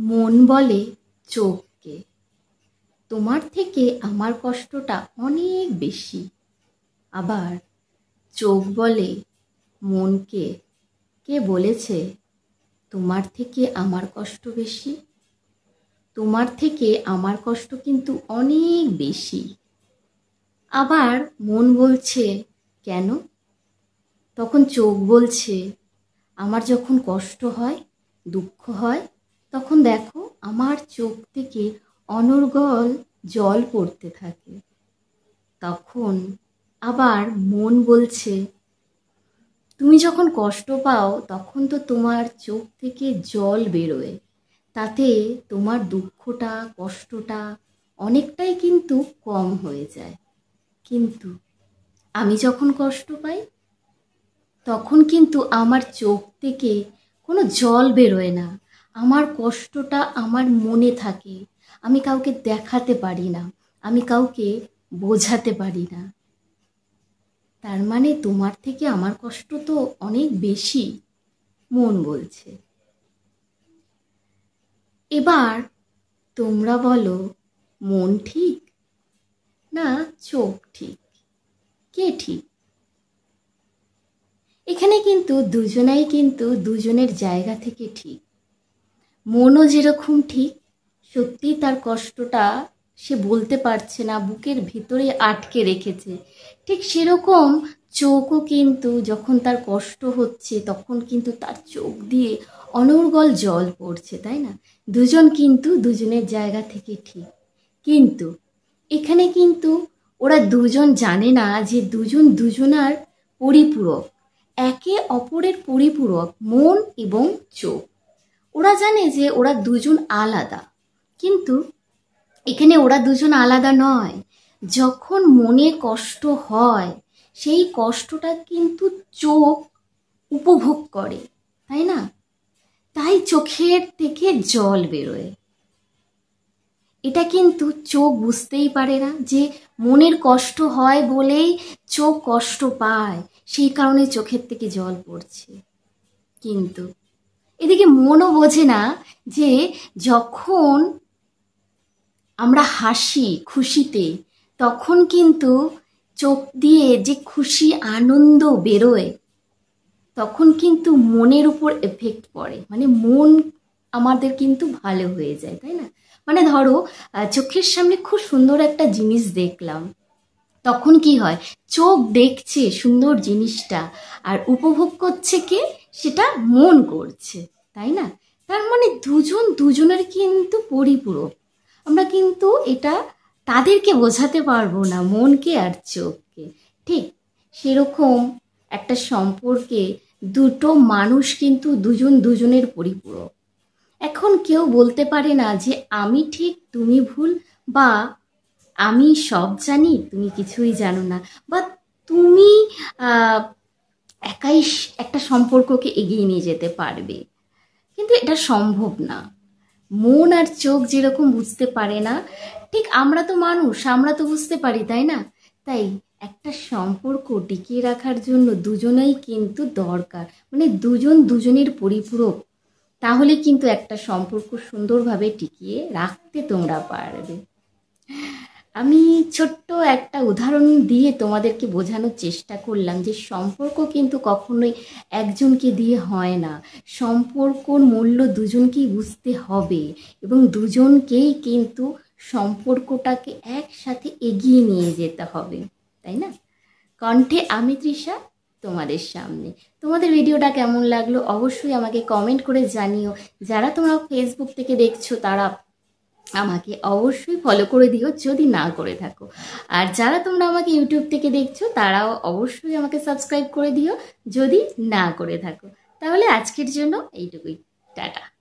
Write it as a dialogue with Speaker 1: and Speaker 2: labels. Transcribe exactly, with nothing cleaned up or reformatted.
Speaker 1: মন বলে চোখকে, তোমার থেকে আমার কষ্টটা অনেক বেশি। আবার চোখ বলে মনকে, কে বলেছে তোমার থেকে আমার কষ্ট বেশি? তোমার থেকে আমার কষ্ট কিন্তু অনেক বেশি। আবার মন বলছে কেন? তখন চোখ বলছে আমার যখন কষ্ট হয়, দুঃখ হয়, তখন দেখো আমার চোখ থেকে অনর্গল জল পড়তে থাকে। তখন আবার মন বলছে তুমি যখন কষ্ট পাও তখন তো তোমার চোখ থেকে জল বেরোয়, তাতে তোমার দুঃখটা, কষ্টটা অনেকটাই কিন্তু কম হয়ে যায়। কিন্তু আমি যখন কষ্ট পাই তখন কিন্তু আমার চোখ থেকে কোনো জল বেরোয় না, আমার কষ্টটা আমার মনে থাকে, আমি কাউকে দেখাতে পারি না, আমি কাউকে বোঝাতে পারি না। তার মানে তোমার থেকে আমার কষ্ট তো অনেক বেশি, মন বলছে। এবার তোমরা বলো মন ঠিক না চোখ ঠিক, কে ঠিক? এখানে কিন্তু দুজনাই কিন্তু দুজনের জায়গা থেকে ঠিক। মনও যেরকম ঠিক, সত্যি তার কষ্টটা সে বলতে পারছে না, বুকের ভিতরে আটকে রেখেছে, ঠিক সেরকম চোখও কিন্তু যখন তার কষ্ট হচ্ছে তখন কিন্তু তার চোখ দিয়ে অনর্গল জল পড়ছে, তাই না? দুজন কিন্তু দুজনের জায়গা থেকে ঠিক, কিন্তু এখানে কিন্তু ওরা দুজন জানে না যে দুজন দুজনার পরিপূরক, একে অপরের পরিপূরক মন এবং চোখ। ওরা জানে যে ওরা দুজন আলাদা, কিন্তু এখানে ওরা দুজন আলাদা নয়। যখন মনে কষ্ট হয় সেই কষ্টটা কিন্তু চোখ উপভোগ করে, তাই না? তাই চোখের থেকে জল বেরোয়। এটা কিন্তু চোখ বুঝতেই পারে না যে মনের কষ্ট হয় বলেই চোখ কষ্ট পায়, সেই কারণে চোখের থেকে জল পড়ছে। কিন্তু এদিকে মনও বোঝে না যে যখন আমরা হাসি খুশিতে তখন কিন্তু চোখ দিয়ে যে খুশি আনন্দ বেরোয় তখন কিন্তু মনের উপর এফেক্ট পড়ে, মানে মন আমাদের কিন্তু ভালো হয়ে যায়, তাই না? মানে ধরো চোখের সামনে খুব সুন্দর একটা জিনিস দেখলাম, তখন কি হয়, চোখ দেখছে সুন্দর জিনিসটা আর উপভোগ করছে কে? সেটা মন করছে, তাই না? তার মানে দুজন দুজনের কিন্তু পরিপূরক। আমরা কিন্তু এটা তাদেরকে বোঝাতে পারবো না, মনকে আর চোখকে। ঠিক সেরকম একটা সম্পর্কে দুটো মানুষ কিন্তু দুজন দুজনের পরিপূরক। এখন কেউ বলতে পারে না যে আমি ঠিক তুমি ভুল, বা আমি সব জানি তুমি কিছুই জানো না, বা তুমি একাই একটা সম্পর্ককে এগিয়ে নিয়ে যেতে পারবে, কিন্তু এটা সম্ভব না। মন আর চোখ যেরকম বুঝতে পারে না, ঠিক আমরা তো মানুষ, আমরা তো বুঝতে পারি, তাই না? তাই একটা সম্পর্ক টিকিয়ে রাখার জন্য দুজনেই কিন্তু দরকার, মানে দুজন দুজনের পরিপূরক, তাহলে কিন্তু একটা সম্পর্ক সুন্দরভাবে টিকিয়ে রাখতে তোমরা পারবে। আমি ছোট্ট একটা উদাহরণ দিয়ে তোমাদেরকে বোঝানোর চেষ্টা করলাম যে সম্পর্ক কিন্তু কখনোই একজনকে দিয়ে হয় না, সম্পর্কর মূল্য দুজনকেই বুঝতে হবে এবং দুজনকেই কিন্তু সম্পর্কটাকে একসাথে এগিয়ে নিয়ে যেতে হবে, তাই না? কণ্ঠে আমি তৃষা তোমাদের সামনে। তোমাদের ভিডিওটা কেমন লাগলো অবশ্যই আমাকে কমেন্ট করে জানিও। যারা তোমরা ফেসবুক থেকে দেখছো তারা আমাকে অবশ্যই ফলো করে দিও যদি না করে থাকো, আর যারা তোমরা আমাকে ইউটিউব থেকে দেখছো তারাও অবশ্যই আমাকে সাবস্ক্রাইব করে দিও যদি না করে থাকো। তাহলে আজকের জন্য এইটুকুই, টাটা।